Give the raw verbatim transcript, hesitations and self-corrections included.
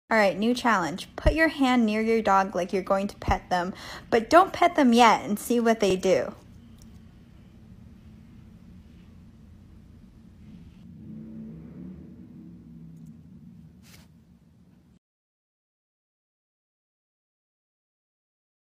All right, new challenge. Put your hand near your dog like you're going to pet them, but don't pet them yet and see what they do.